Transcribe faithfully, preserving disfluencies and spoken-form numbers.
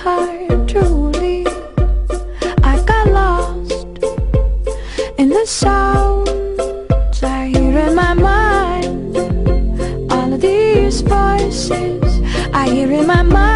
heart truly. I got lost in the sounds I hear in my mind. All of these voices I hear in my mind.